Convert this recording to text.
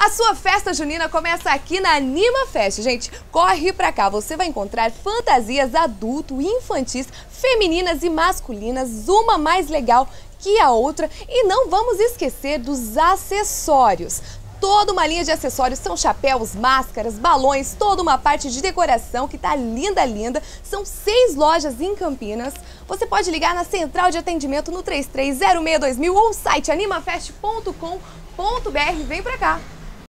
A sua festa junina começa aqui na Anima Fest. Gente, corre pra cá, você vai encontrar fantasias adulto, infantis, femininas e masculinas, uma mais legal que a outra. E não vamos esquecer dos acessórios. Toda uma linha de acessórios, são chapéus, máscaras, balões, toda uma parte de decoração que tá linda, linda. São 6 lojas em Campinas. Você pode ligar na central de atendimento no 33062000 ou no site animafest.com.br. Vem pra cá!